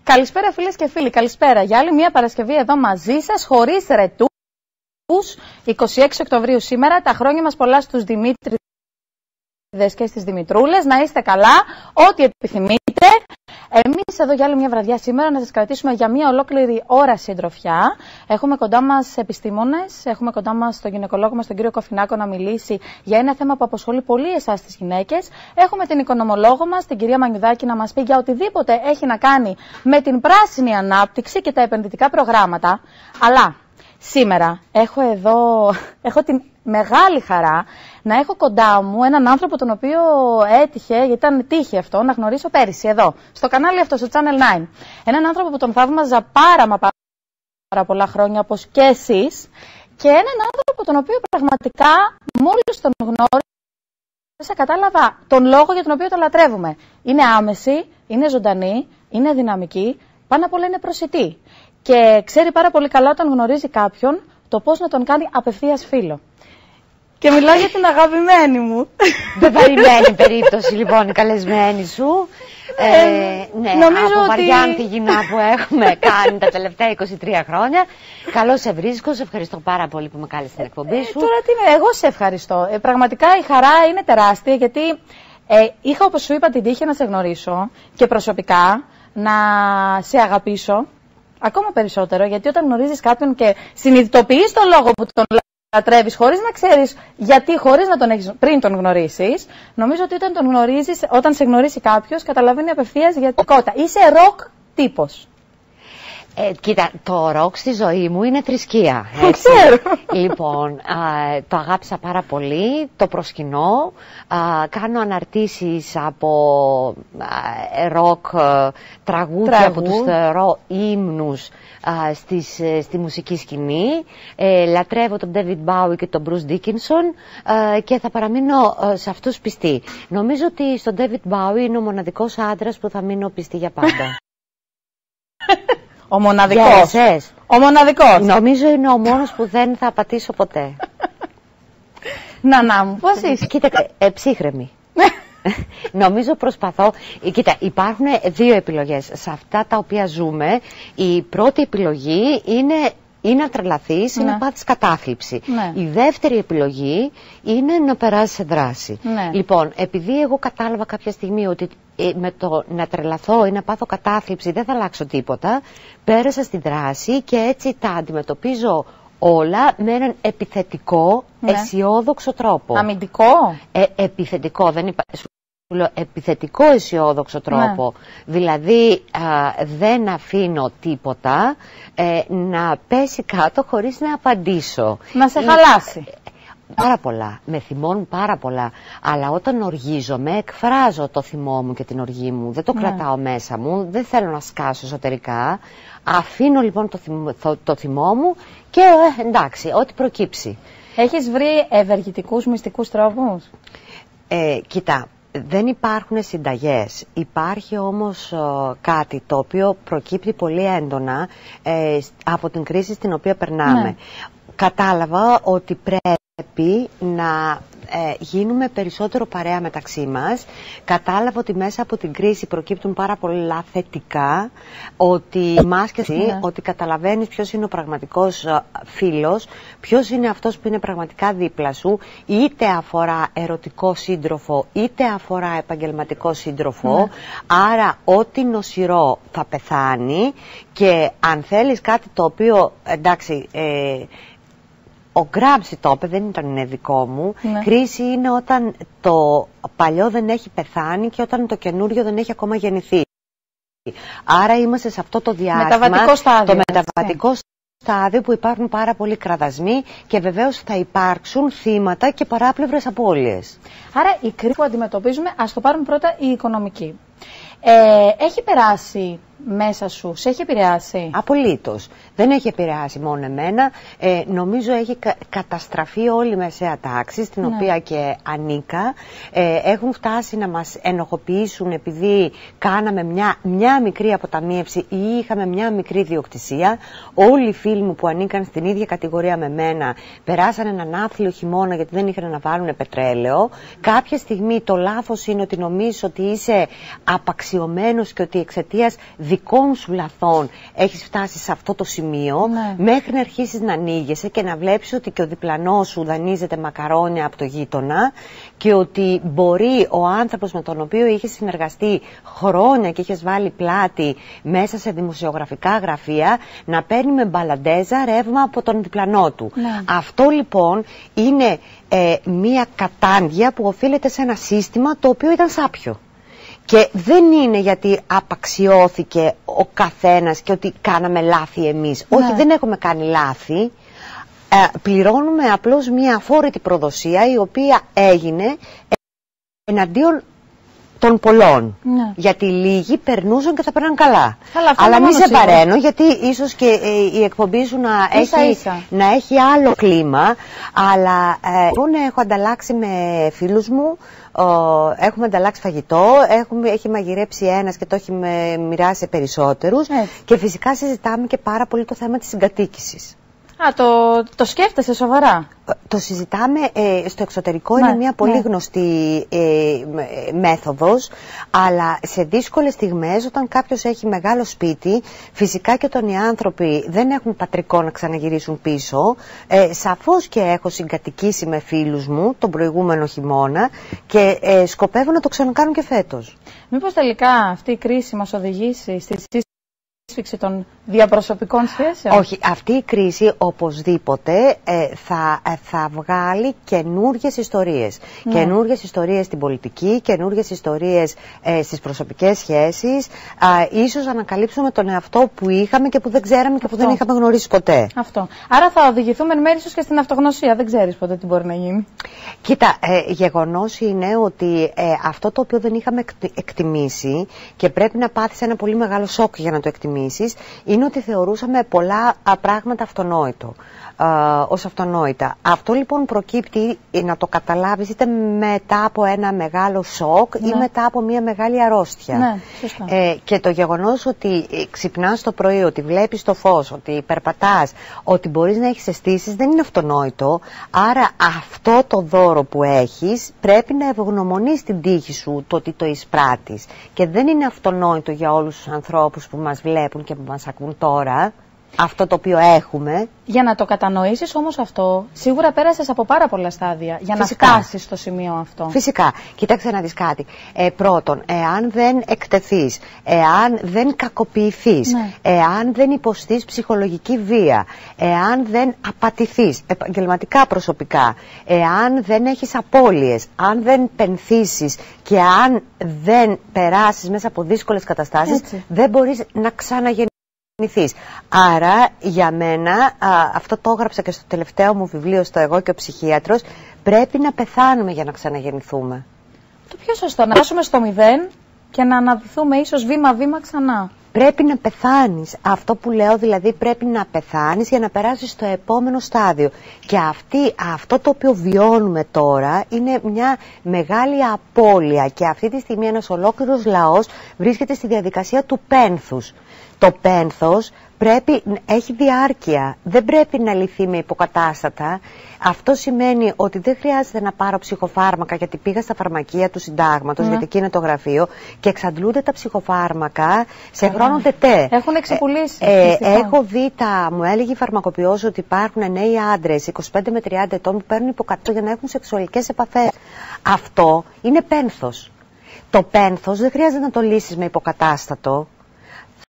Καλησπέρα φίλες και φίλοι, καλησπέρα για άλλη μια Παρασκευή εδώ μαζί σας, χωρίς ρετούς. 26 Οκτωβρίου σήμερα, τα χρόνια μας πολλά στους Δημήτριδες και στις Δημητρούλες, να είστε καλά, ό,τι επιθυμείτε. Εμείς εδώ για άλλη μια βραδιά σήμερα να σας κρατήσουμε για μια ολόκληρη ώρα συντροφιά. Έχουμε κοντά μας επιστήμονες, έχουμε κοντά μας τον γυναικολόγο μας, τον κύριο Κοφινάκο, να μιλήσει για ένα θέμα που απασχολεί πολύ εσάς τις γυναίκες. Έχουμε την οικονομολόγο μας, την κυρία Μανιουδάκη, να μας πει για οτιδήποτε έχει να κάνει με την πράσινη ανάπτυξη και τα επενδυτικά προγράμματα. Αλλά σήμερα έχω την μεγάλη χαρά να έχω κοντά μου έναν άνθρωπο τον οποίο έτυχε, γιατί ήταν τύχη αυτό, να γνωρίσω πέρυσι εδώ, στο κανάλι αυτό, στο Channel 9. Έναν άνθρωπο που τον θαύμαζα πάρα πολλά χρόνια, όπως και εσείς, και έναν άνθρωπο τον οποίο πραγματικά μόλις τον γνώρισα κατάλαβα τον λόγο για τον οποίο τον λατρεύουμε. Είναι άμεση, είναι ζωντανή, είναι δυναμική, πάνω απ' όλα είναι προσιτή. Και ξέρει πάρα πολύ καλά όταν γνωρίζει κάποιον το πώς να τον κάνει απευθείας φίλο. Και μιλάω για την αγαπημένη μου. Δεν περιμένει περίπτωση λοιπόν η καλεσμένη σου. Ναι, νομίζω από βαριά ανθυγινά που έχουμε κάνει τα τελευταία 23 χρόνια. Καλώς σε βρίσκω, σε ευχαριστώ πάρα πολύ που με κάλεσες στην εκπομπή σου. Τώρα τι είναι, εγώ σε ευχαριστώ. Πραγματικά η χαρά είναι τεράστια, γιατί είχα, όπως σου είπα, την τύχη να σε γνωρίσω και προσωπικά να σε αγαπήσω ακόμα περισσότερο, γιατί όταν γνωρίζεις κάποιον και συνειδητοποιείς τον λόγο που τον λατρεύεις χωρίς να ξέρεις γιατί, χωρίς να τον έχεις πριν τον γνωρίσεις, νομίζω ότι όταν σε γνωρίσει κάποιος, καταλαβαίνει απευθείας γιατικότητα. Είσαι ροκ τύπος. Κοίτα, το ροκ στη ζωή μου είναι θρησκεία. Το ξέρω. Λοιπόν, το αγάπησα πάρα πολύ, το προσκυνώ, κάνω αναρτήσεις από ροκ τραγούδια που τους θεωρώ ύμνους στη μουσική σκηνή. Λατρεύω τον David Bowie και τον Bruce Dickinson και θα παραμείνω σε αυτούς πιστή. Νομίζω ότι στον David Bowie είναι ο μοναδικός άντρας που θα μείνω πιστή για πάντα. Ο μοναδικός. Ο μοναδικός. Νομίζω είναι ο μόνος που δεν θα πατήσω ποτέ. Να μου, πώς είσαι? Κοίτα, ψύχρεμη. Νομίζω προσπαθώ. Κοίτα, υπάρχουν δύο επιλογές. Σε αυτά τα οποία ζούμε, η πρώτη επιλογή είναι να τρελαθείς ή να πάθεις κατάθλιψη. Ναι. Η δεύτερη επιλογή είναι να περάσεις σε δράση. Ναι. Λοιπόν, επειδή εγώ κατάλαβα κάποια στιγμή ότι με το να τρελαθώ ή να πάθω κατάθλιψη δεν θα αλλάξω τίποτα, πέρασα στη δράση και έτσι τα αντιμετωπίζω όλα με έναν επιθετικό, αισιόδοξο τρόπο. Αμυντικό. Επιθετικό, δεν υπάρχει. Επιθετικό αισιόδοξο τρόπο. Δηλαδή δεν αφήνω τίποτα να πέσει κάτω χωρίς να απαντήσω. Να σε χαλάσει. Πάρα πολλά, με θυμώνουν πάρα πολλά. Αλλά όταν οργίζομαι, εκφράζω το θυμό μου και την οργή μου. Δεν το κρατάω μέσα μου, δεν θέλω να σκάσω εσωτερικά. Αφήνω λοιπόν το θυμό μου και εντάξει, ό,τι προκύψει. Έχεις βρει ευεργετικούς μυστικούς τρόπους? Κοίτα, δεν υπάρχουν συνταγές. Υπάρχει όμως κάτι το οποίο προκύπτει πολύ έντονα από την κρίση στην οποία περνάμε. Ναι. Κατάλαβα ότι πρέπει να γίνουμε περισσότερο παρέα μεταξύ μας. Κατάλαβα ότι μέσα από την κρίση προκύπτουν πάρα πολλά θετικά, ότι ότι καταλαβαίνεις ποιος είναι ο πραγματικός φίλος, ποιος είναι αυτός που είναι πραγματικά δίπλα σου, είτε αφορά ερωτικό σύντροφο, είτε αφορά επαγγελματικό σύντροφο. Άρα ό,τι νοσηρό θα πεθάνει, και αν θέλεις κάτι το οποίο, εντάξει, ο Γκράμψη το είπε, δεν ήταν δικό μου. Κρίση είναι όταν το παλιό δεν έχει πεθάνει και όταν το καινούριο δεν έχει ακόμα γεννηθεί. Άρα είμαστε σε αυτό το διάστημα, το μεταβατικό στάδιο που υπάρχουν πάρα πολλοί κραδασμοί και βεβαίως θα υπάρξουν θύματα και παράπλευρες απώλειες. Άρα η κρίση που αντιμετωπίζουμε, ας το πάρουμε πρώτα η οικονομική. Έχει περάσει μέσα σου, σε έχει επηρεάσει? Απολύτως. Δεν έχει επηρεάσει μόνο εμένα. Νομίζω έχει καταστραφεί όλη η μεσαία τάξη, στην οποία και ανήκα. Έχουν φτάσει να μας ενοχοποιήσουν επειδή κάναμε μια μικρή αποταμίευση ή είχαμε μια μικρή ιδιοκτησία. Όλοι οι φίλοι μου που ανήκαν στην ίδια κατηγορία με μένα περάσαν έναν άθλιο χειμώνα γιατί δεν είχαν να βάλουν πετρέλαιο. Κάποια στιγμή το λάθος είναι ότι νομίζεις ότι είσαι απαξιωμένος και ότι εξαιτίας δικών σου λαθών έχεις φτάσει σε αυτό το σημείο, ναι, μέχρι να αρχίσεις να ανοίγεσαι και να βλέπεις ότι και ο διπλανός σου δανείζεται μακαρόνια από το γείτονα και ότι μπορεί ο άνθρωπος με τον οποίο είχες συνεργαστεί χρόνια και είχες βάλει πλάτη μέσα σε δημοσιογραφικά γραφεία να παίρνει με μπαλαντέζα ρεύμα από τον διπλανό του. ναι. Αυτό λοιπόν είναι μία κατάντια που οφείλεται σε ένα σύστημα το οποίο ήταν σάπιο. Και δεν είναι γιατί απαξιώθηκε ο καθένας και ότι κάναμε λάθη εμείς. Ναι. Όχι, δεν έχουμε κάνει λάθη. Πληρώνουμε απλώς μία αφόρητη προδοσία η οποία έγινε εναντίον των πολλών. Ναι. Γιατί λίγοι περνούσαν και θα περνάνε καλά. Αλλά μη σε παρένω, γιατί ίσως και η εκπομπή σου να έχει άλλο κλίμα. Αλλά εγώ έχω ανταλλάξει με φίλους μου, έχουμε ανταλλάξει φαγητό, έχει μαγειρέψει ένας και το έχει μοιράσει σε περισσότερους. Και φυσικά συζητάμε και πάρα πολύ το θέμα της συγκατοίκησης. Το σκέφτεσαι σοβαρά? Το συζητάμε στο εξωτερικό, Ναι, είναι μια πολύ ναι, γνωστή μέθοδος, αλλά σε δύσκολες στιγμές όταν κάποιος έχει μεγάλο σπίτι, φυσικά και όταν οι άνθρωποι δεν έχουν πατρικό να ξαναγυρίσουν πίσω, σαφώς και έχω συγκατοικήσει με φίλους μου τον προηγούμενο χειμώνα και σκοπεύω να το ξανακάνουν και φέτος. Μήπως τελικά αυτή η κρίση μας οδηγήσει στη σύσφυξη των διαπροσωπικών σχέσεων? Όχι, αυτή η κρίση οπωσδήποτε θα βγάλει καινούργιες ιστορίες. Ναι. Καινούργιες ιστορίες στην πολιτική, καινούργιες ιστορίες στις προσωπικές σχέσεις. Ίσως ανακαλύψουμε τον εαυτό που είχαμε και που δεν ξέραμε και που δεν είχαμε γνωρίσει ποτέ. Αυτό. Άρα θα οδηγηθούμε εν μέρει ίσως και στην αυτογνωσία. Δεν ξέρεις ποτέ τι μπορεί να γίνει. Κοίτα, γεγονός είναι ότι αυτό το οποίο δεν είχαμε εκτιμήσει και πρέπει να πάθεις ένα πολύ μεγάλο σοκ για να το εκτιμήσεις, είναι ότι θεωρούσαμε πολλά πράγματα ως αυτονόητα. Αυτό λοιπόν προκύπτει να το καταλάβεις είτε μετά από ένα μεγάλο σοκ, ναι, ή μετά από μια μεγάλη αρρώστια. Ναι, σωστά. Και το γεγονός ότι ξυπνάς το πρωί, ότι βλέπεις το φως, ότι περπατάς, ότι μπορείς να έχεις αισθήσεις, δεν είναι αυτονόητο. Άρα αυτό το δώρο που έχεις πρέπει να ευγνωμονείς την τύχη σου, το ότι το εισπράττεις. Και δεν είναι αυτονόητο για όλους τους ανθρώπους που μας βλέπουν και που μας ακούν τώρα, αυτό το οποίο έχουμε. Για να το κατανοήσεις όμως αυτό, σίγουρα πέρασες από πάρα πολλά στάδια για Φυσικά. να φτάσεις στο σημείο αυτό. Φυσικά. Κοίταξε να δεις κάτι. Πρώτον, εάν δεν εκτεθείς, εάν δεν κακοποιηθείς, ναι, εάν δεν υποστείς ψυχολογική βία, εάν δεν απατηθείς επαγγελματικά, προσωπικά, εάν δεν έχεις απώλειες, αν δεν πενθήσεις και αν δεν περάσεις μέσα από δύσκολες καταστάσεις, έτσι, δεν μπορείς να ξαναγεννηθείς. Άρα για μένα, αυτό το έγραψα και στο τελευταίο μου βιβλίο, στο «Εγώ και ο ψυχίατρος», πρέπει να πεθάνουμε για να ξαναγεννηθούμε. Το πιο σωστό, να φτάσουμε στο μηδέν και να αναδυθούμε ίσως βήμα-βήμα ξανά. Πρέπει να πεθάνεις. Αυτό που λέω δηλαδή, πρέπει να πεθάνεις για να περάσεις στο επόμενο στάδιο. Και αυτό το οποίο βιώνουμε τώρα είναι μια μεγάλη απώλεια και αυτή τη στιγμή ένας ολόκληρος λαός βρίσκεται στη διαδικασία του πένθους. Το πένθος έχει διάρκεια, δεν πρέπει να λυθεί με υποκατάστατα. Αυτό σημαίνει ότι δεν χρειάζεται να πάρω ψυχοφάρμακα, γιατί πήγα στα φαρμακεία του συντάγματος, γιατί εκεί είναι το γραφείο, και εξαντλούνται τα ψυχοφάρμακα σε χρόνο τετέ. Έχουν εξεπουλήσει. Έχω δει, μου έλεγε η φαρμακοποιός, ότι υπάρχουν νέοι άντρες 25 με 30 ετών που παίρνουν υποκατάστατα για να έχουν σεξουαλικές επαφές. Αυτό είναι πένθος. Το πένθος δεν χρειάζεται να το λύσεις με υποκατάστατο.